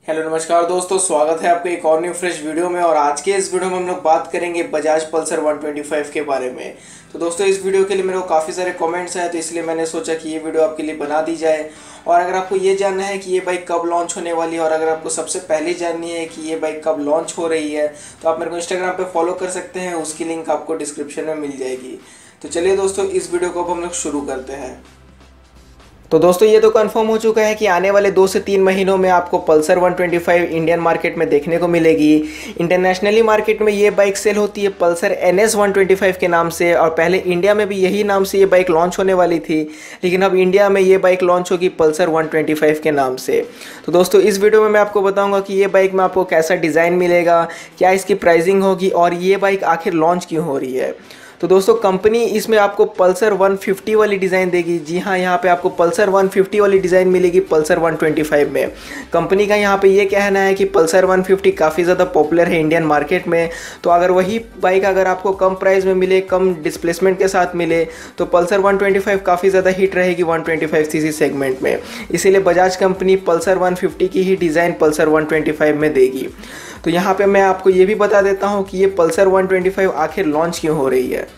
Hello नमस्कार दोस्तों, स्वागत है आपको एक और न्यू फ्रेश वीडियो में। और आज के इस वीडियो में हम लोग बात करेंगे बजाज पल्सर 125 के बारे में। तो दोस्तों इस वीडियो के लिए मेरे को काफ़ी सारे कमेंट्स आए, तो इसलिए मैंने सोचा कि ये वीडियो आपके लिए बना दी जाए। और अगर आपको ये जानना है कि ये बाइक कब लॉन्च होने वाली है और अगर आपको सबसे पहले जाननी है कि ये बाइक कब लॉन्च हो रही है, तो आप मेरे को इंस्टाग्राम पर फॉलो कर सकते हैं, उसकी लिंक आपको डिस्क्रिप्शन में मिल जाएगी। तो चलिए दोस्तों इस वीडियो को अब हम लोग शुरू करते हैं। तो दोस्तों ये तो कंफर्म हो चुका है कि आने वाले 2 से 3 महीनों में आपको पल्सर 125 इंडियन मार्केट में देखने को मिलेगी। इंटरनेशनली मार्केट में ये बाइक सेल होती है पल्सर NS 125 के नाम से, और पहले इंडिया में भी यही नाम से ये बाइक लॉन्च होने वाली थी, लेकिन अब इंडिया में ये बाइक लॉन्च होगी पल्सर 125 के नाम से। तो दोस्तों इस वीडियो में मैं आपको बताऊँगा कि ये बाइक में आपको कैसा डिज़ाइन मिलेगा, क्या इसकी प्राइसिंग होगी और ये बाइक आखिर लॉन्च क्यों हो रही है। तो दोस्तों कंपनी इसमें आपको पल्सर 150 वाली डिज़ाइन देगी। जी हाँ, यहाँ पे आपको पल्सर 150 वाली डिज़ाइन मिलेगी पल्सर 125 में। कंपनी का यहाँ पे ये कहना है कि पल्सर 150 काफ़ी ज़्यादा पॉपुलर है इंडियन मार्केट में, तो अगर वही बाइक अगर आपको कम प्राइस में मिले, कम डिस्प्लेसमेंट के साथ मिले, तो पल्सर 125 काफ़ी ज़्यादा हिट रहेगी 125cc सेगमेंट में। इसीलिए बजाज कंपनी पल्सर 150 की ही डिज़ाइन पल्सर 125 में देगी। तो यहाँ पे मैं आपको ये भी बता देता हूँ कि ये पल्सर 125 आखिर लॉन्च क्यों हो रही है।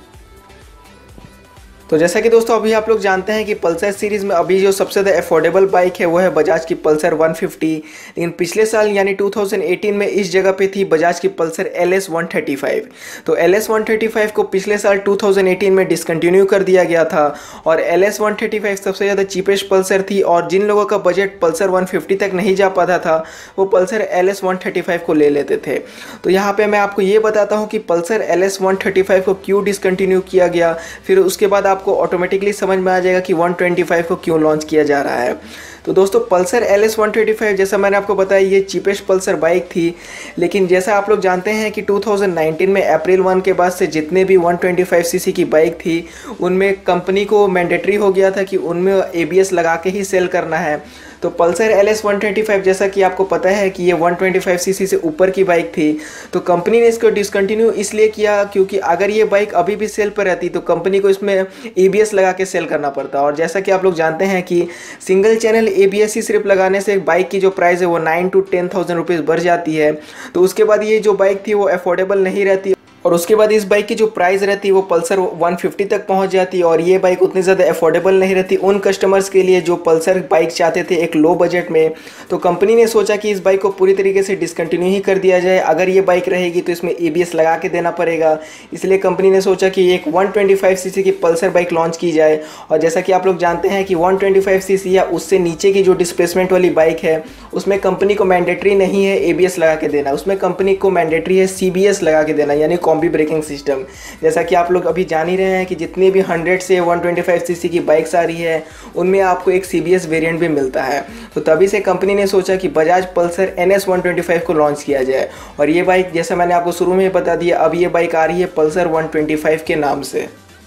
तो जैसा कि दोस्तों अभी आप लोग जानते हैं कि पल्सर सीरीज़ में अभी जो सबसे ज़्यादा अफोर्डेबल बाइक है वो है बजाज की पल्सर 150, लेकिन पिछले साल यानी 2018 में इस जगह पे थी बजाज की पल्सर LS 135। तो LS 135 को पिछले साल 2018 में डिसकंटिन्यू कर दिया गया था, और LS 135 सबसे ज़्यादा चीपेस्ट पल्सर थी, और जिन लोगों का बजट पल्सर 150 तक नहीं जा पाता था वो पल्सर LS 135 को ले लेते थे। तो यहाँ पर मैं आपको ये बताता हूँ कि पल्सर LS 135 को क्यों डिसकंटिन्यू किया गया, फिर उसके बाद आपको ऑटोमेटिकली समझ में आ जाएगा कि 125 को क्यों लॉन्च किया जा रहा है। तो दोस्तों पल्सर LS 125 जैसा मैंने आपको बताया ये चीपेस्ट पल्सर बाइक थी, लेकिन जैसा आप लोग जानते हैं कि 2019 में अप्रैल 1 के बाद से जितने भी 125cc की बाइक थी उनमें कंपनी को मैंडेटरी हो गया था कि उनमें ABS लगा के ही सेल करना है। तो पल्सर LS 125 जैसा कि आपको पता है कि ये 125cc से ऊपर की बाइक थी, तो कंपनी ने इसको डिसकंटिन्यू इसलिए किया क्योंकि अगर ये बाइक अभी भी सेल पर रहती तो कंपनी को इसमें ABS लगा के सेल करना पड़ता। और जैसा कि आप लोग जानते हैं कि सिंगल चैनल ABS ही सिर्फ लगाने से बाइक की जो प्राइस है वो 9 to 10,000 रुपीज़ बढ़ जाती है। तो उसके बाद ये जो बाइक थी वो अफोर्डेबल नहीं रहती, और उसके बाद इस बाइक की जो प्राइस रहती है वो पल्सर 150 तक पहुंच जाती है, और ये बाइक उतनी ज़्यादा अफोर्डेबल नहीं रहती उन कस्टमर्स के लिए जो पल्सर बाइक चाहते थे एक लो बजट में। तो कंपनी ने सोचा कि इस बाइक को पूरी तरीके से डिसकंटिन्यू ही कर दिया जाए। अगर ये बाइक रहेगी तो इसमें ABS लगा के देना पड़ेगा, इसलिए कंपनी ने सोचा कि एक 125cc की पल्सर बाइक लॉन्च की जाए। और जैसा कि आप लोग जानते हैं कि 125cc या उससे नीचे की जो डिस्प्लेसमेंट वाली बाइक है उसमें कंपनी को मैंडेटरी नहीं है ABS लगा के देना, उसमें कंपनी को मैंडेटरी है CBS लगा के देना, यानी कॉम्बी ब्रेकिंग सिस्टम। जैसा कि आप लोग अभी जान ही रहे हैं कि जितनी भी 100 से 125cc की बाइक्स आ रही है उनमें आपको एक CBS वेरिएंट भी मिलता है। तो तभी से कंपनी ने सोचा कि बजाज पल्सर NS 125 को लॉन्च किया जाए, और ये बाइक जैसा मैंने आपको शुरू में बता दिया अब ये बाइक आ रही है पल्सर 125 के नाम से।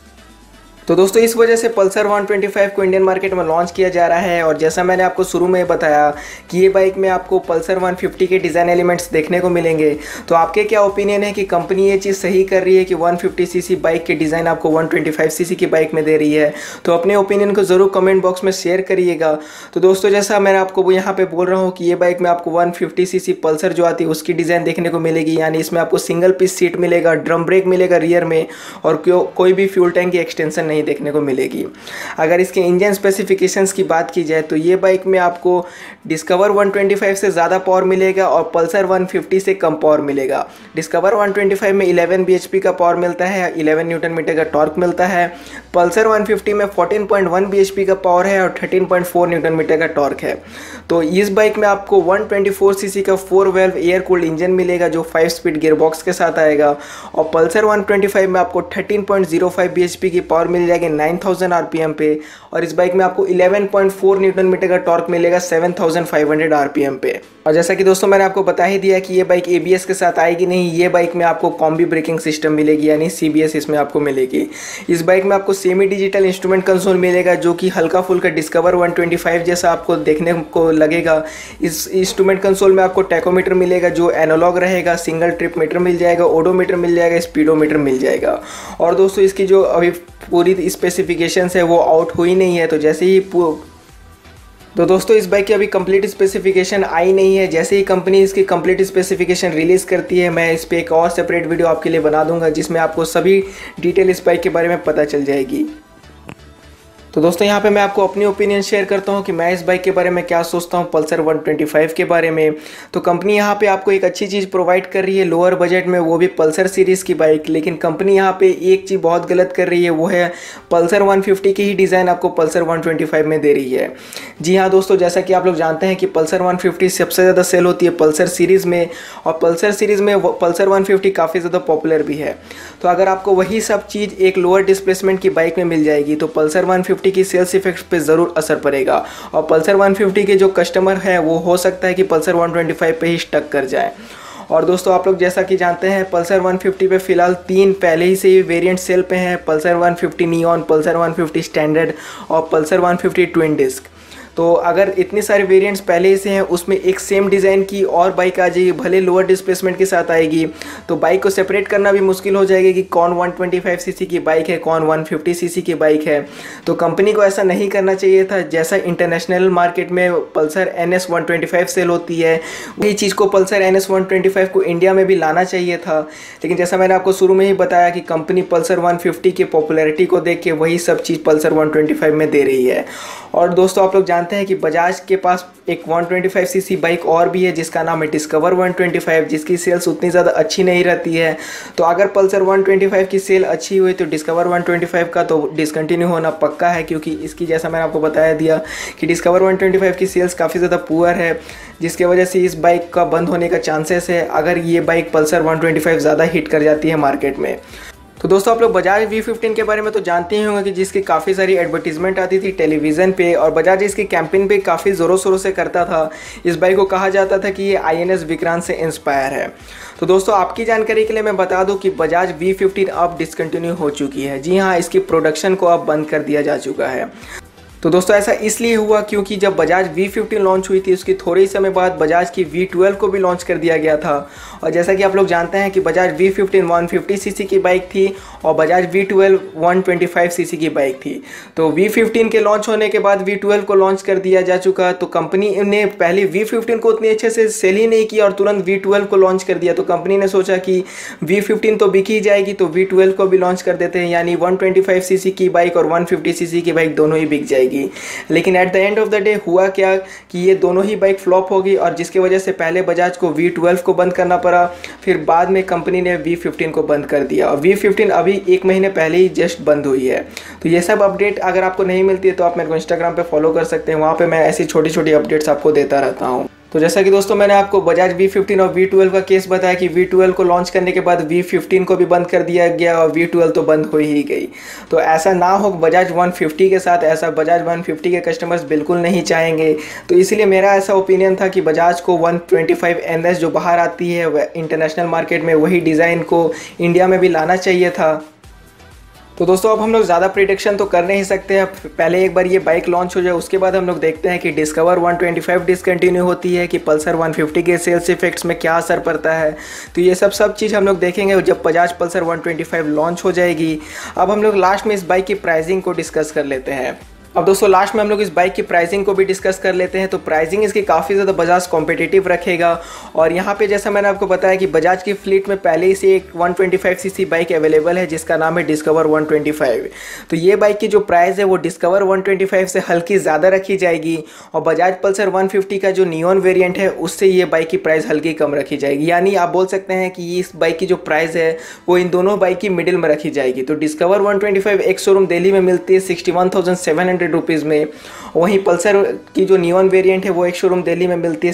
तो दोस्तों इस वजह से पल्सर 125 को इंडियन मार्केट में लॉन्च किया जा रहा है। और जैसा मैंने आपको शुरू में बताया कि ये बाइक में आपको पल्सर 150 के डिज़ाइन एलिमेंट्स देखने को मिलेंगे, तो आपके क्या ओपिनियन है कि कंपनी ये चीज़ सही कर रही है कि 150cc बाइक के डिज़ाइन आपको 125cc की बाइक में दे रही है? तो अपने ओपिनियन को ज़रूर कमेंट बॉक्स में शेयर करिएगा। तो दोस्तों जैसा मैं आपको यहाँ पर बोल रहा हूँ कि ये बाइक में आपको 150cc पल्सर जो आती है उसकी डिज़ाइन देखने को मिलेगी, यानी इसमें आपको सिंगल पीस सीट मिलेगा, ड्रम ब्रेक मिलेगा रियर में, और कोई भी फ्यूल टैंक की एक्सटेंशन नहीं देखने को मिलेगी। अगर इसके इंजन स्पेसिफिकेशंस की बात की जाए तो ये बाइक में आपको डिस्कवर 125 से ज़्यादा पावर मिलेगा और पल्सर 150 से कम पावर मिलेगा। डिस्कवर 125 में 11 bhp का पावर मिलता है, 11 न्यूटन मीटर का टॉर्क मिलता है। पल्सर 150 में 14.1 bhp का पावर है और 13.4 न्यूटन मीटर का टॉर्क है। तो इस बाइक में आपको 124cc का 4 valve एयर कूल्ड इंजन मिलेगा जो 5 स्पीड गियरबॉक्स के साथ आएगा, और पल्सर 125 में आपको 13.05 bhp की पावर मिल जाएगी 9000 RPM पे, और इस बाइक में आपको 11.4 न्यूटन मीटर का टॉर्क मिलेगा 7500 RPM पे। और जैसा कि दोस्तों मैंने आपको बता ही दिया कि ये बाइक ABS के साथ आएगी नहीं, ये बाइक में आपको कॉम्बी ब्रेकिंग सिस्टम मिलेगी, यानी CBS इसमें आपको मिलेगी। इस बाइक में आपको सेमी डिजिटल इंस्ट्रूमेंट कंसोल मिलेगा जो कि हल्का फुल्का डिस्कवर 125 जैसा आपको देखने को लगेगा। इस इंस्ट्रूमेंट कंसोल में आपको टैकोमीटर मिलेगा जो एनालॉग रहेगा, सिंगल ट्रिप मीटर मिल जाएगा, ओडोमीटर मिल जाएगा, स्पीडोमीटर मिल जाएगा। और दोस्तों इसकी जो अभी पूरी स्पेसिफिकेशंस है वो आउट हुई नहीं है, तो जैसे ही तो दोस्तों इस बाइक की अभी कंप्लीट स्पेसिफिकेशन आई नहीं है। जैसे ही कंपनी इसकी कंप्लीट स्पेसिफिकेशन रिलीज़ करती है मैं इस पर एक और सेपरेट वीडियो आपके लिए बना दूंगा, जिसमें आपको सभी डिटेल इस बाइक के बारे में पता चल जाएगी। तो दोस्तों यहाँ पे मैं आपको अपनी ओपिनियन शेयर करता हूँ कि मैं इस बाइक के बारे में क्या सोचता हूँ पल्सर 125 के बारे में। तो कंपनी यहाँ पे आपको एक अच्छी चीज़ प्रोवाइड कर रही है लोअर बजट में, वो भी पल्सर सीरीज़ की बाइक। लेकिन कंपनी यहाँ पे एक चीज़ बहुत गलत कर रही है, वो है पल्सर 150 की ही डिज़ाइन आपको पल्सर 125 में दे रही है। जी हाँ दोस्तों, जैसा कि आप लोग जानते हैं कि पल्सर 150 सबसे ज़्यादा सेल होती है पल्सर सीरीज़ में, और पल्सर सीरीज़ में पल्सर 150 काफ़ी ज़्यादा पॉपुलर भी है। तो अगर आपको वही सब चीज़ एक लोअर डिस्प्लेसमेंट की बाइक में मिल जाएगी तो पल्सर 150 की सेल्स इफेक्ट्स पे ज़रूर असर पड़ेगा, और पल्सर 150 के जो कस्टमर है वो हो सकता है कि पल्सर 125 पे ही स्टक कर जाए। और दोस्तों आप लोग जैसा कि जानते हैं पल्सर 150 पे फ़िलहाल 3 पहले ही से ही वेरिएंट सेल पे हैं, पल्सर 150 नियॉन, पल्सर 150 स्टैंडर्ड और पल्सर 150 ट्विन डिस्क। तो अगर इतने सारे वेरिएंट्स पहले ही से हैं, उसमें एक सेम डिज़ाइन की और बाइक आ जाएगी, भले लोअर डिस्प्लेसमेंट के साथ आएगी, तो बाइक को सेपरेट करना भी मुश्किल हो जाएगी कि कौन 125 सीसी की बाइक है, कौन 150 सीसी की बाइक है। तो कंपनी को ऐसा नहीं करना चाहिए था। जैसा इंटरनेशनल मार्केट में पल्सर NS 125 सेल होती है, वही चीज़ को पल्सर NS 125 को इंडिया में भी लाना चाहिए था। लेकिन जैसा मैंने आपको शुरू में ही बताया कि कंपनी पल्सर 150 की पॉपुलैरिटी को देख के वही सब चीज़ पल्सर 125 में दे रही है। और दोस्तों आप लोग जानते हैं कि बजाज के पास एक 125 सीसी बाइक और भी है जिसका नाम है डिस्कवर 125, जिसकी सेल्स उतनी ज़्यादा अच्छी नहीं रहती है। तो अगर पल्सर 125 की सेल अच्छी हुई तो डिस्कवर 125 का तो डिसकंटिन्यू होना पक्का है, क्योंकि इसकी जैसा मैंने आपको बताया दिया कि डिस्कवर 125 की सेल्स काफ़ी ज़्यादा पुअर है, जिसके वजह से इस बाइक का बंद होने का चांसेस है अगर ये बाइक पल्सर 125 ज़्यादा हिट कर जाती है मार्केट में। तो दोस्तों आप लोग बजाज V15 के बारे में तो जानते ही होंगे कि जिसकी काफ़ी सारी एडवर्टीजमेंट आती थी टेलीविज़न पे, और बजाज इसकी कैंपेन पे काफ़ी ज़ोरों शोरों से करता था। इस बाइक को कहा जाता था कि ये INS विक्रांत से इंस्पायर है। तो दोस्तों आपकी जानकारी के लिए मैं बता दूं कि बजाज V15 अब डिसकंटिन्यू हो चुकी है। जी हाँ, इसकी प्रोडक्शन को अब बंद कर दिया जा चुका है। तो दोस्तों ऐसा इसलिए हुआ क्योंकि जब बजाज V15 लॉन्च हुई थी उसके थोड़े ही समय बाद बजाज की V12 को भी लॉन्च कर दिया गया था। और जैसा कि आप लोग जानते हैं कि बजाज V15 150 सीसी की बाइक थी और बजाज V12 125 सीसी की बाइक थी। तो V15 के लॉन्च होने के बाद V12 को लॉन्च कर दिया जा चुका। तो कंपनी ने पहले V15 को उतनी अच्छे से सेल ही नहीं किया और तुरंत V12 को लॉन्च कर दिया। तो कंपनी ने सोचा कि V15 तो बिक ही जाएगी तो V12 को भी लॉन्च कर देते हैं, यानी 125 सीसी की बाइक और 150 सीसी की बाइक दोनों ही बिक जाएगी। लेकिन at the end of the day हुआ क्या कि ये दोनों ही बाइक फ्लॉप हो गई, और जिसकी वजह से पहले बजाज को V12 को बंद करना पड़ा, फिर बाद में कंपनी ने V15 को बंद कर दिया। और V15 अभी 1 महीने पहले ही जस्ट बंद हुई है। तो ये सब अपडेट अगर आपको नहीं मिलती है तो आप मेरे को इंस्टाग्राम पे फॉलो कर सकते हैं, वहाँ पे मैं ऐसी छोटी छोटी अपडेट्स आपको देता रहता हूँ। तो जैसा कि दोस्तों मैंने आपको बजाज V15 और V12 का केस बताया कि V12 को लॉन्च करने के बाद V15 को भी बंद कर दिया गया और V12 तो बंद हो ही गई। तो ऐसा ना हो बजाज 150 के साथ, ऐसा बजाज 150 के कस्टमर्स बिल्कुल नहीं चाहेंगे। तो इसलिए मेरा ऐसा ओपिनियन था कि बजाज को 125 NS जो बाहर आती है इंटरनेशनल मार्केट में, वही डिज़ाइन को इंडिया में भी लाना चाहिए था। तो दोस्तों अब हम लोग ज़्यादा प्रिडिक्शन तो कर नहीं सकते हैं, पहले एक बार ये बाइक लॉन्च हो जाए उसके बाद हम लोग देखते हैं कि डिस्कवर 125 डिसकंटिन्यू होती है कि पल्सर 150 के सेल्स इफेक्ट्स में क्या असर पड़ता है। तो ये सब चीज़ हम लोग देखेंगे जब बजाज पल्सर 125 लॉन्च हो जाएगी। अब हम लोग लास्ट में इस बाइक की प्राइसिंग को डिस्कस कर लेते हैं। अब दोस्तों लास्ट में हम लोग इस बाइक की प्राइसिंग को भी डिस्कस कर लेते हैं। तो प्राइसिंग इसकी काफ़ी ज़्यादा बजाज कॉम्पिटिटिव रखेगा, और यहाँ पे जैसा मैंने आपको बताया कि बजाज की फ्लीट में पहले ही से एक 125 सीसी बाइक अवेलेबल है जिसका नाम है डिस्कवर 125। तो ये बाइक की जो प्राइस है वो डिस्कवर 125 से हल्की ज़्यादा रखी जाएगी, और बजाज पल्सर 150 का जो नियॉन वेरिएंट है उससे ये बाइक की प्राइस हल्की कम रखी जाएगी। यानी आप बोल सकते हैं कि इस बाइक की जो प्राइस है वो इन दोनों बाइक की मिडिल में रखी जाएगी। तो डिस्कवर 125 एक शोरूम दिल्ली में मिलती है 61,700 रुपीज़ में, वहीं पल्सर की जो नियॉन वेरिएंट है वो एक शोरूम दिल्ली में मिलती है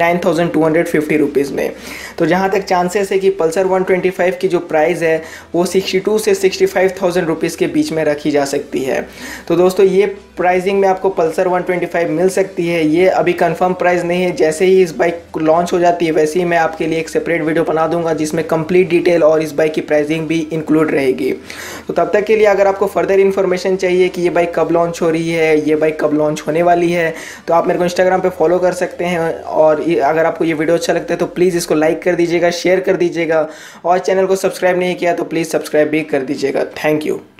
69,250 रुपीज़ में। तो जहाँ तक चांसेस है कि पल्सर 125 की जो प्राइस है वो 62 से 65,000 रुपीज़ के बीच में रखी जा सकती है। तो दोस्तों ये प्राइसिंग में आपको पल्सर 125 मिल सकती है, ये अभी कंफर्म प्राइस नहीं है। जैसे ही इस बाइक लॉन्च हो जाती है वैसे ही मैं आपके लिए एक सेपरेट वीडियो बना दूंगा जिसमें कंप्लीट डिटेल और इस बाइक की प्राइसिंग भी इंक्लूड रहेगी। तो तब तक के लिए अगर आपको फर्दर इन्फॉर्मेशन चाहिए कि ये बाइक कब लॉन्च हो रही है, ये बाइक कब लॉन्च होने वाली है, तो आप मेरे को इंस्टाग्राम पे फॉलो कर सकते हैं। और अगर आपको ये वीडियो अच्छा लगता है तो प्लीज़ इसको लाइक कर दीजिएगा, शेयर कर दीजिएगा, और चैनल को सब्सक्राइब नहीं किया तो प्लीज़ सब्सक्राइब भी कर दीजिएगा। Thank you.